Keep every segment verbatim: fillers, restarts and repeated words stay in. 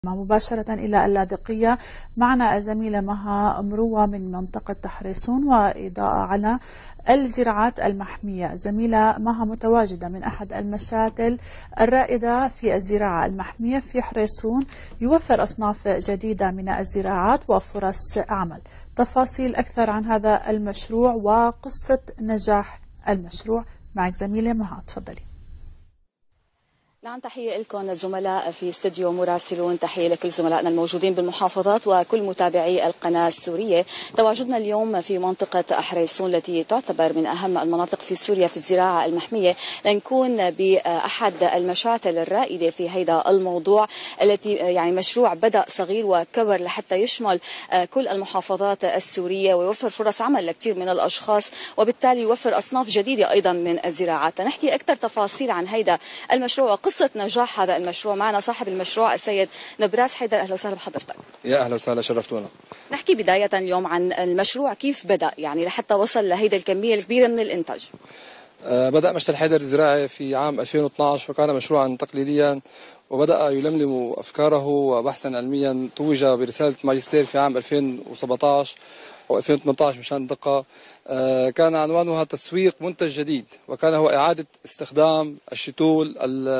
مباشرة إلى اللاذقية معنا الزميلة مها مروة من منطقة تحريصون وإضاءة على الزراعات المحمية. زميلة مها متواجدة من أحد المشاتل الرائدة في الزراعة المحمية في حريصون، يوفر أصناف جديدة من الزراعات وفرص عمل. تفاصيل أكثر عن هذا المشروع وقصة نجاح المشروع معك زميلة مها، تفضلي. نعم، تحية لكم الزملاء في استديو مراسلون، تحية لكل زملائنا الموجودين بالمحافظات وكل متابعي القناة السورية. تواجدنا اليوم في منطقة حريصون التي تعتبر من أهم المناطق في سوريا في الزراعة المحمية، لنكون بأحد المشاتل الرائدة في هذا الموضوع، التي يعني مشروع بدأ صغير وكبر لحتى يشمل كل المحافظات السورية ويوفر فرص عمل لكثير من الأشخاص، وبالتالي يوفر أصناف جديدة أيضا من الزراعات. نحكي أكثر تفاصيل عن هذا المشروع قصة نجاح هذا المشروع. معنا صاحب المشروع السيد نبراس حيدر. أهلا وسهلا بحضرتك. يا أهلا وسهلا، شرفتونا. نحكي بداية اليوم عن المشروع، كيف بدأ يعني لحتى وصل لهيدا الكمية الكبيرة من الإنتاج؟ أه بدأ مشتل حيدر الزراعي في عام ألفين واثني عشر، وكان مشروعا تقليديا، وبدأ يلملم أفكاره وبحثا علميا. توج برسالة ماجستير في عام ألفين وسبعة عشر أو ألفين وثمانية عشر مشان الدقة. أه كان عنوانها تسويق منتج جديد، وكان هو إعادة استخدام الشتول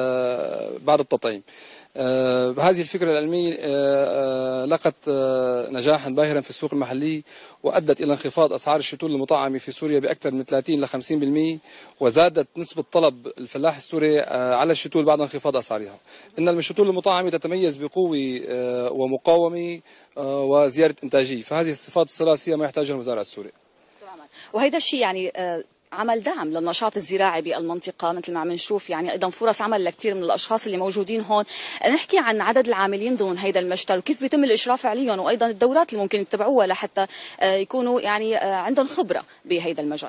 بعد التطعيم. آه هذه الفكرة العلمية آه آه لقت آه نجاحا باهرا في السوق المحلي، وأدت إلى انخفاض أسعار الشتول المطعمة في سوريا بأكثر من ثلاثين إلى خمسين بالمئة، وزادت نسبة طلب الفلاح السوري آه على الشتول بعد انخفاض أسعارها. إن الشتول المطعمة تتميز بقوة آه ومقاومة آه وزيادة إنتاجية، فهذه الصفات الثلاث هي ما يحتاجها المزارع السوري. وهذا الشيء يعني آه عمل دعم للنشاط الزراعي بالمنطقة، مثل ما عم نشوف يعني أيضا فرص عمل لكثير من الأشخاص اللي موجودين هون. نحكي عن عدد العاملين ضمن هذا المشتل وكيف بيتم الإشراف عليهم، وأيضا الدورات اللي ممكن يتبعوها لحتى يكونوا يعني عندهم خبرة بهذا المجال.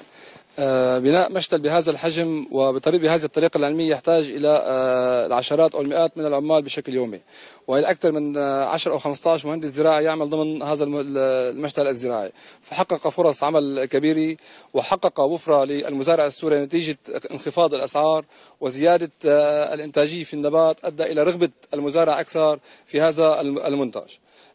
بناء مشتل بهذا الحجم وبطريقه بهذه الطريقه العلميه يحتاج الى العشرات او المئات من العمال بشكل يومي، والى اكثر من عشرة او خمسة عشر مهندس زراعي يعمل ضمن هذا المشتل الزراعي، فحقق فرص عمل كبيره وحقق وفره للمزارع السوري نتيجه انخفاض الاسعار وزياده الانتاجيه في النبات، ادى الى رغبه المزارع اكثر في هذا المنتج.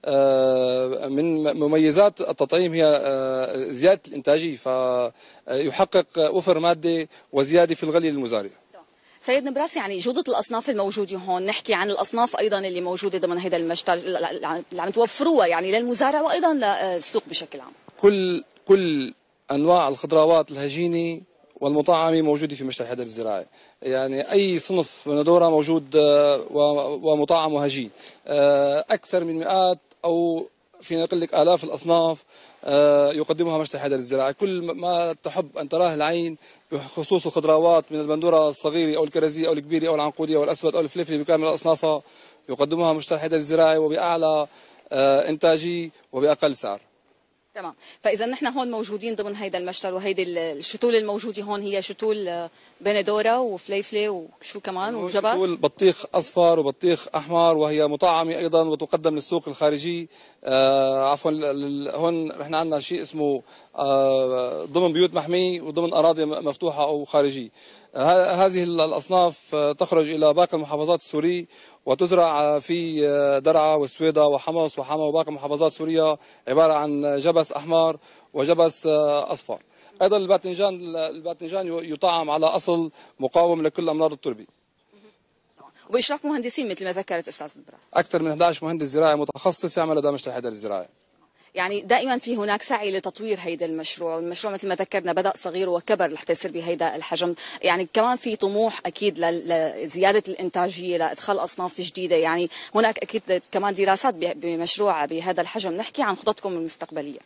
من مميزات التطعيم هي زيادة الإنتاجية، فيحقق وفر مادي وزيادة في الغلي للمزارع. سيد نبراس، يعني جودة الأصناف الموجودة هون، نحكي عن الأصناف أيضا اللي موجودة ضمن هذا المشتل اللي عم توفروها يعني للمزارع وأيضا للسوق بشكل عام. كل كل أنواع الخضروات الهجينة والمطعمة موجودة في مشتل حيدر الزراعي، يعني أي صنف من دورة موجود ومطعم وهجين، أكثر من مئات أو فينا نقول لك آلاف الأصناف يقدمها مشتل حيدر الزراعي. كل ما تحب أن تراه العين بخصوص الخضروات، من البندورة الصغيرة أو الكرزية أو الكبيرة أو العنقودية أو الأسود أو الفلفلي بكامل أصنافها، يقدمها مشتل حيدر الزراعي وبأعلى إنتاجية وبأقل سعر. تمام، فاذا نحن هون موجودين ضمن هيدا المشتل، وهيدي الشتول الموجوده هون هي شتول بندوره وفليفله وشو كمان وجبس، شتول بطيخ اصفر وبطيخ احمر، وهي مطعمه ايضا وتقدم للسوق الخارجي. آه عفوا، هون نحن عندنا شيء اسمه آه ضمن بيوت محميه وضمن اراضي مفتوحه او خارجيه. آه هذه الاصناف تخرج الى باقي المحافظات السوريه وتزرع في درعا والسويدة وحمص وحما وباقي محافظات سوريا، عبارة عن جبس أحمر وجبس أصفر. أيضا الباذنجان الباذنجان يطعم على أصل مقاوم لكل أمراض التربة، وبإشراف مهندسين مثل ما ذكرت أستاذ نبراس. أكثر من أحد عشر مهندس زراعي متخصص يعمل لدى مشتل حيدر الزراعي. يعني دائما في هناك سعي لتطوير هيدا المشروع، والمشروع مثل ما ذكرنا بدأ صغير وكبر لحتى يصير بهيدا الحجم. يعني كمان في طموح أكيد لزيادة الإنتاجية، لإدخال أصناف جديدة، يعني هناك أكيد كمان دراسات بمشروع بهذا الحجم. نحكي عن خططكم المستقبلية.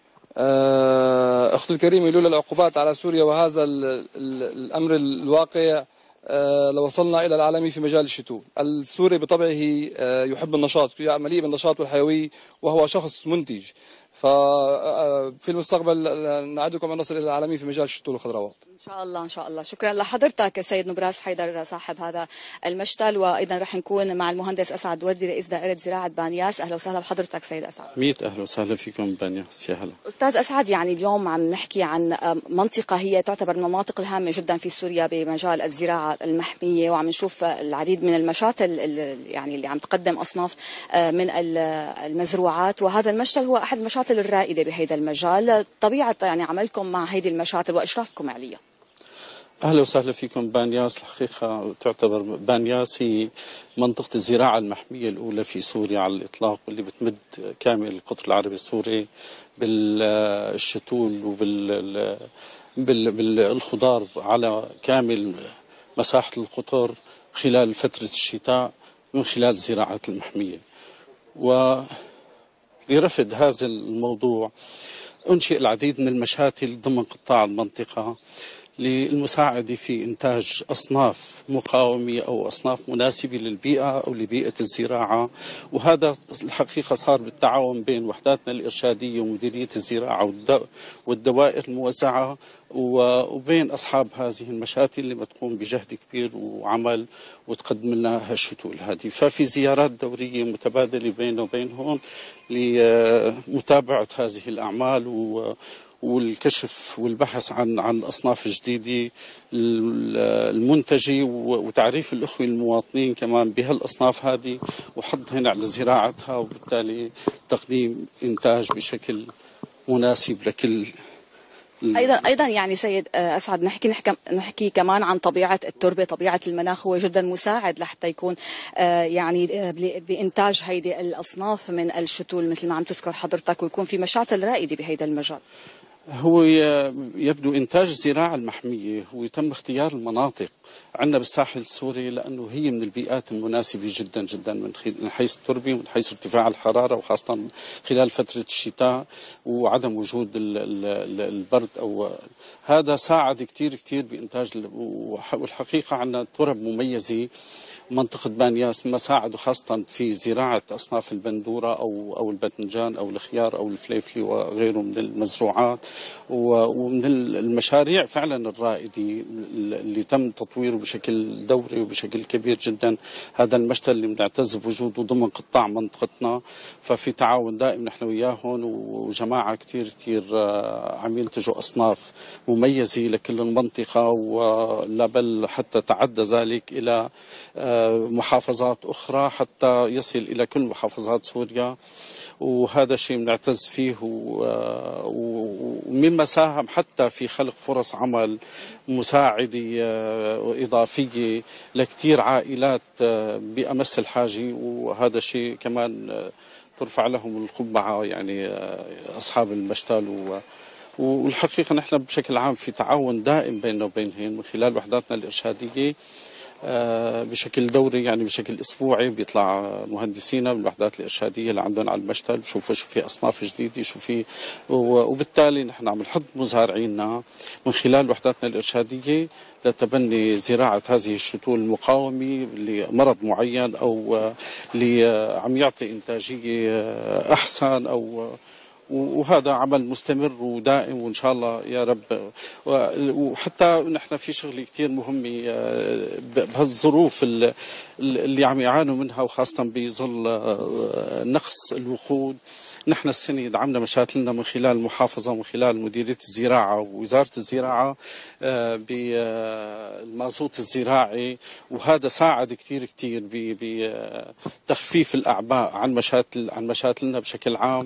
أختي الكريمة، لولا العقوبات على سوريا وهذا الأمر الواقع لوصلنا إلى العالمي في مجال الشتول. السوري بطبعه يحب النشاط، مليء بالنشاط والحيوية، وهو شخص منتج، ففي المستقبل نعدكم أن نصل إلى العالمي في مجال الشتول والخضروات. إن شاء الله إن شاء الله. شكرا لحضرتك سيد نبراس حيدر صاحب هذا المشتل، وأيضا رح نكون مع المهندس أسعد وردي رئيس دائرة زراعة بانياس. أهلا وسهلا بحضرتك سيد أسعد. ميت أهلا وسهلا فيكم بانياس. يا هلا أستاذ أسعد، يعني اليوم عم نحكي عن منطقة هي تعتبر من المناطق الهامة جدا في سوريا بمجال الزراعة المحمية، وعم نشوف العديد من المشاتل يعني اللي عم تقدم أصناف من المزروعات، وهذا المشتل هو أحد المشاتل الرائدة بهذا المجال. طبيعة يعني عملكم مع هذه المشاتل وإشرافكم عليها. أهلا وسهلا فيكم بانياس. الحقيقة تعتبر بانياس هي منطقة الزراعة المحمية الأولى في سوريا على الإطلاق، واللي بتمد كامل القطر العربي السوري بالشتول وبال بالخضار على كامل مساحة القطر خلال فترة الشتاء من خلال الزراعات المحمية. ولرفد هذا الموضوع أنشئ العديد من المشاتل ضمن قطاع المنطقة للمساعدة في إنتاج أصناف مقاومة أو أصناف مناسبة للبيئة أو لبيئة الزراعة. وهذا الحقيقة صار بالتعاون بين وحداتنا الإرشادية ومديرية الزراعة والدوائر الموزعة وبين أصحاب هذه المشاتل اللي بتقوم بجهد كبير وعمل وتقدم لنا هالشتول هذه. ففي زيارات دورية متبادلة بيننا وبينهم لمتابعة هذه الأعمال و والكشف والبحث عن عن الاصناف الجديده المنتجه وتعريف الاخوه المواطنين كمان بهالاصناف هذه وحضهن على زراعتها، وبالتالي تقديم انتاج بشكل مناسب لكل. ايضا ايضا يعني سيد اسعد نحكي نحكي نحكي كمان عن طبيعه التربه، طبيعه المناخ هو جدا مساعد لحتى يكون يعني بانتاج هيدي الاصناف من الشتول مثل ما عم تذكر حضرتك، ويكون في مشاتل رائده بهيدا المجال. هو يبدو إنتاج الزراعة المحمية هو يتم اختيار المناطق عندنا بالساحل السوري لأنه هي من البيئات المناسبة جدا جدا من حيث التربة ومن حيث ارتفاع الحرارة، وخاصة خلال فترة الشتاء وعدم وجود البرد أو هذا ساعد كتير كتير بإنتاج. والحقيقة عندنا ترب مميزة منطقة بانياس ما ساعدوا خاصة في زراعة أصناف البندورة أو أو الباذنجان أو الخيار أو الفليفلي وغيره من المزروعات ومن المشاريع فعلا الرائدة اللي تم تطويره بشكل دوري وبشكل كبير جدا. هذا المشتل اللي بنعتز بوجوده ضمن قطاع منطقتنا، ففي تعاون دائم نحن وياهم وجماعة كتير كتير عم ينتجوا أصناف مميزة لكل المنطقة، ولا بل حتى تعدى ذلك إلى محافظات أخرى حتى يصل إلى كل محافظات سوريا، وهذا الشيء بنعتز فيه ومما ساهم حتى في خلق فرص عمل مساعدة وإضافية لكثير عائلات بأمس الحاجة، وهذا الشيء كمان ترفع لهم القبعة يعني أصحاب المشتل. والحقيقة نحن بشكل عام في تعاون دائم بيننا وبينهم من خلال وحداتنا الإرشادية بشكل دوري، يعني بشكل اسبوعي بيطلع مهندسينا من الوحدات الارشاديه اللي عندهم على المشتل بشوفوا شو في اصناف جديده شو في، وبالتالي نحن عم نحض مزارعينا من خلال وحداتنا الارشاديه لتبني زراعه هذه الشتول المقاومه لمرض معين او اللي عم يعطي انتاجيه احسن، او وهذا عمل مستمر ودائم وإن شاء الله يا رب. وحتى نحن في شغل كتير مهم بهالظروف اللي عم يعانوا منها، وخاصة بظل نقص الوقود. نحن السنة دعمنا مشاكلنا من خلال المحافظة ومن خلال مديرية الزراعة ووزارة الزراعة بالمازوت الزراعي، وهذا ساعد كتير كتير بتخفيف الأعباء عن مشاكل عن مشاكلنا بشكل عام،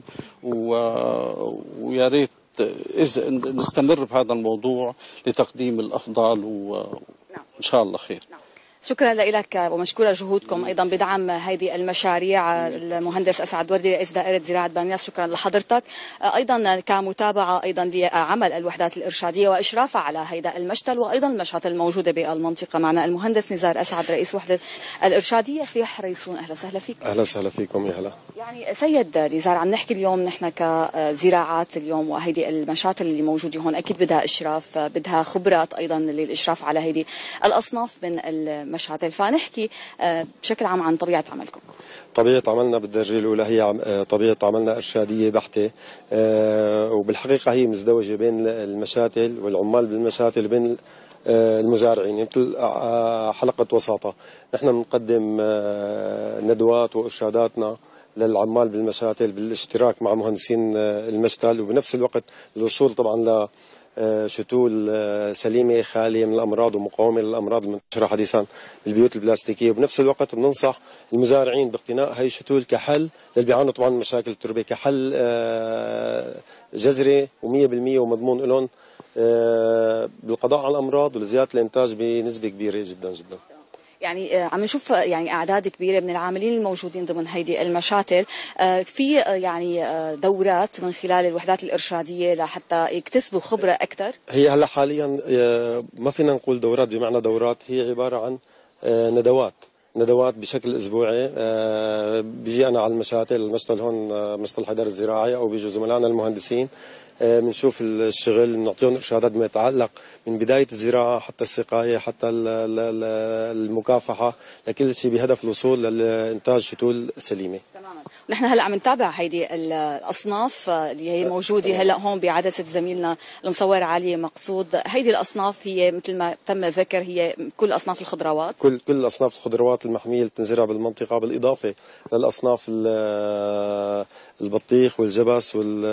ويا ريت إذا نستمر بهذا الموضوع لتقديم الأفضل وإن شاء الله خير. شكرا لك ومشكورة جهودكم أيضا بدعم هذه المشاريع. المهندس أسعد وردي رئيس دائرة زراعة بانياس، شكرا لحضرتك أيضا كمتابعة أيضا لعمل الوحدات الإرشادية وإشرافها على هذا المشتل وأيضا المشاتل الموجودة بالمنطقة. معنا المهندس نزار أسعد رئيس وحدة الإرشادية في حريصون. أهلا وسهلا فيك. أهلا وسهلا فيكم. يا هلا. يعني سيد نزار، عم نحكي اليوم نحن كزراعات اليوم وهذه المشاتل اللي موجودة هون أكيد بدها إشراف، بدها خبرات أيضا للإشراف على هذه الأصناف من المشاتل، فنحكي بشكل عام عن طبيعة عملكم. طبيعة عملنا بالدرجة الأولى هي طبيعة عملنا إرشادية بحتة، وبالحقيقة هي مزدوجة بين المشاتل والعمال بالمشاتل بين المزارعين، مثل حلقة وساطة. نحن بنقدم ندوات وإرشاداتنا للعمال بالمشاتل بالاشتراك مع مهندسين المشتل، وبنفس الوقت الوصول طبعا لشتول سليمة خالية من الأمراض ومقاومة للأمراض المنتشرة حديثا بالبيوت البلاستيكية. وبنفس الوقت بننصح المزارعين باقتناء هاي الشتول كحل للي بيعانوا طبعا من مشاكل التربة، كحل جذري ومية بالمية ومضمون لهم بالقضاء على الأمراض ولزيادة الإنتاج بنسبة كبيرة جدا جدا. يعني عم نشوف يعني اعداد كبيره من العاملين الموجودين ضمن هيدي المشاتل، في يعني دورات من خلال الوحدات الارشاديه لحتى يكتسبوا خبره اكثر. هي هلا حاليا ما فينا نقول دورات بمعنى دورات، هي عباره عن ندوات ندوات بشكل اسبوعي. بيجي انا على المشاتل، المشتل هون مشتل الحيدر الزراعي، او بيجوا زملائنا المهندسين بنشوف الشغل، بنعطيهم ارشادات بما يتعلق من بدايه الزراعه حتى السقايه حتى المكافحه، لكل شيء بهدف الوصول لانتاج شتول سليمه. تماما. نحن هلا عم نتابع هيدي الاصناف اللي هي موجوده هلا هون بعدسه زميلنا المصور علي مقصود. هيدي الاصناف هي مثل ما تم ذكر هي كل اصناف الخضروات، كل كل اصناف الخضروات المحميه اللي بتنزرع بالمنطقه، بالاضافه للاصناف البطيخ والجبس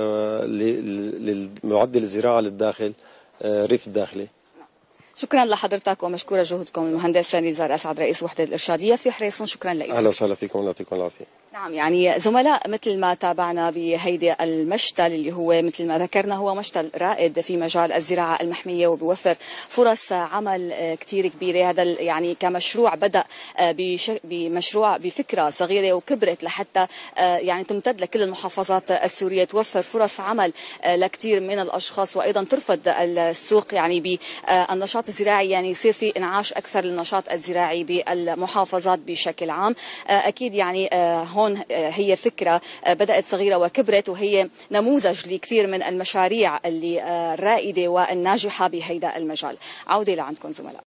والمعدل الزراعه للداخل الريف الداخلي. شكرا لحضرتك ومشكوره جهودكم. المهندس نزار اسعد رئيس وحده الارشاديه في حريصون، شكرا لك. اهلا وسهلا فيكم الله يعطيكم العافيه. نعم، يعني زملاء مثل ما تابعنا بهيدي المشتل اللي هو مثل ما ذكرنا هو مشتل رائد في مجال الزراعة المحمية وبيوفر فرص عمل كتير كبيرة. هذا يعني كمشروع بدأ بمشروع بفكرة صغيرة وكبرت لحتى يعني تمتد لكل المحافظات السورية، توفر فرص عمل لكثير من الأشخاص، وأيضا ترفض السوق يعني بالنشاط الزراعي، يعني يصير في انعاش أكثر للنشاط الزراعي بالمحافظات بشكل عام. أكيد يعني هون هي فكرة بدأت صغيرة وكبرت، وهي نموذج لكثير من المشاريع اللي الرائدة والناجحة بهيدا المجال. عودة لعندكم زملاء.